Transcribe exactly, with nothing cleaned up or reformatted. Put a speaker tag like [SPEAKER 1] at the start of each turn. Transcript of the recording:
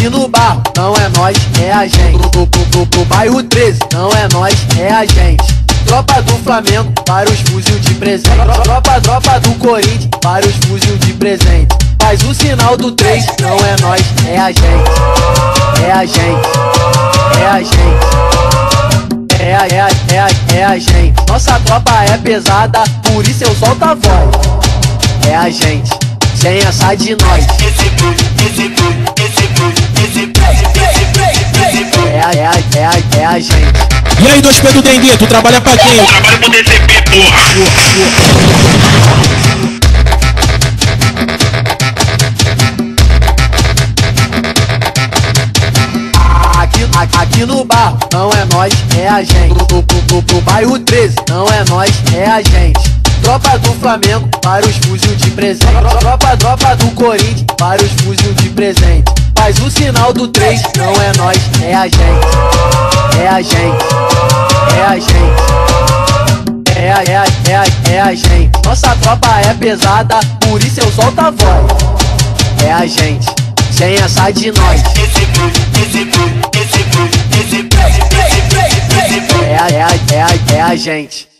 [SPEAKER 1] aqui no bar, não é nós, é a gente. Pro, pro, pro, pro bairro treze, não é nós, é a gente. Tropa do Flamengo, vários fuzil de presente. Tropa, tropa do Corinthians, vários fuzil de presente. Faz o sinal do três, não é nós, é a gente. É a gente, é a gente. É a, é a, é a, é a gente. Nossa tropa é pesada, por isso eu solto a voz. É a gente, sem essa de nós. É a, é a, é a, é a gente.
[SPEAKER 2] E aí, dois Pedro Dengue, tu trabalha pra quem?
[SPEAKER 3] Eu trabalho pro D C P, porra!
[SPEAKER 1] Aqui, aqui no bar, não é nós, é a gente. Pro, pro, pro, pro bairro treze, não é nós, é a gente. Tropa do Flamengo, vários fuzil de presente. Tropa, tropa do Corinthians, vários fuzil de presente. Faz o sinal do três, não é nós, é a gente. É a gente, é a gente. É a, é a, é a, é a gente. Nossa tropa é pesada, por isso eu solto a voz. É a gente, sem essa de nós. É a, é a, é a, é a gente.